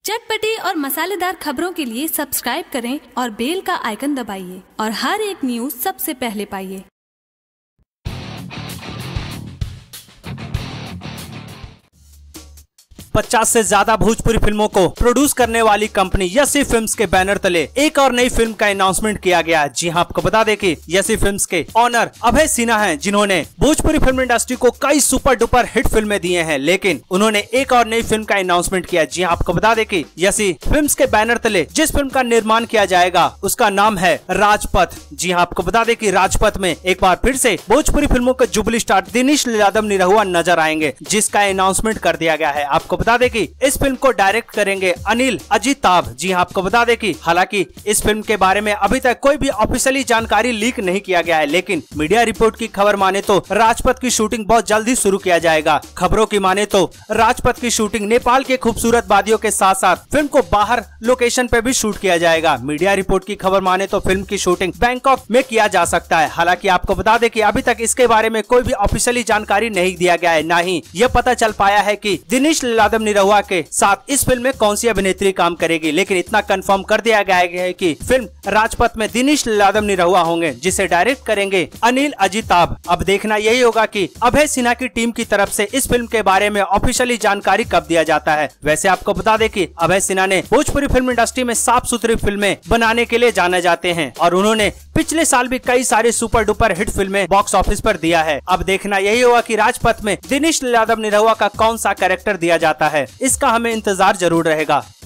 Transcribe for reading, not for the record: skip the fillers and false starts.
चटपटी और मसालेदार खबरों के लिए सब्सक्राइब करें और बेल का आइकन दबाइए और हर एक न्यूज़ सबसे पहले पाइए। 50 से ज्यादा भोजपुरी फिल्मों को प्रोड्यूस करने वाली कंपनी यसी फिल्म्स के बैनर तले एक और नई फिल्म का अनाउंसमेंट किया गया। जी हां, आपको बता दें कि यसी फिल्म्स के ऑनर अभय सिन्हा हैं, जिन्होंने भोजपुरी फिल्म इंडस्ट्री को कई सुपर डुपर हिट फिल्में दिए हैं, लेकिन उन्होंने एक और नई फिल्म का अनाउंसमेंट किया। जी हां, आपको बता दें कि यसी फिल्म्स के बैनर तले जिस फिल्म का निर्माण किया जाएगा उसका नाम है राजपथ। जी हां, आपको बता दें कि राजपथ में एक बार फिर से भोजपुरी फिल्मों के जुबली स्टार दिनेश लाल यादव निरहुआ नजर आएंगे, जिसका अनाउंसमेंट कर दिया गया है। आपको बता दें कि इस फिल्म को डायरेक्ट करेंगे अनिल अजिताभ। जी हां, आपको बता दें कि हालांकि इस फिल्म के बारे में अभी तक कोई भी ऑफिशियली जानकारी लीक नहीं किया गया है, लेकिन मीडिया रिपोर्ट की खबर माने तो राजपथ की शूटिंग बहुत जल्द ही शुरू किया जाएगा। खबरों की माने तो राजपथ की शूटिंग नेपाल के खूबसूरत वादियों के साथ साथ फिल्म को बाहर लोकेशन पे भी शूट किया जाएगा। मीडिया रिपोर्ट की खबर माने तो फिल्म की शूटिंग बैंकॉक में किया जा सकता है। हालांकि आपको बता दें कि अभी तक इसके बारे में कोई भी ऑफिशियली जानकारी नहीं दिया गया है, न ही यह पता चल पाया है कि दिनेश लाल यादव निरहुआ के साथ इस फिल्म में कौन सी अभिनेत्री काम करेगी। लेकिन इतना कंफर्म कर दिया गया है कि फिल्म राजपथ में दिनेश लाल यादव निरहुआ होंगे, जिसे डायरेक्ट करेंगे अनिल अजिताभ। अब देखना यही होगा कि अभय सिन्हा की टीम की तरफ से इस फिल्म के बारे में ऑफिशियली जानकारी कब दिया जाता है। वैसे आपको बता दें कि अभय सिन्हा ने भोजपुरी फिल्म इंडस्ट्री में साफ सुथरी फिल्में बनाने के लिए जाने जाते हैं और उन्होंने पिछले साल भी कई सारे सुपर डुपर हिट फिल्में बॉक्स ऑफिस पर दिया है। अब देखना यही होगा कि राजपथ में दिनेश लाल यादव निरहुआ का कौन सा कैरेक्टर दिया जाता है। इसका हमें इंतजार जरूर रहेगा।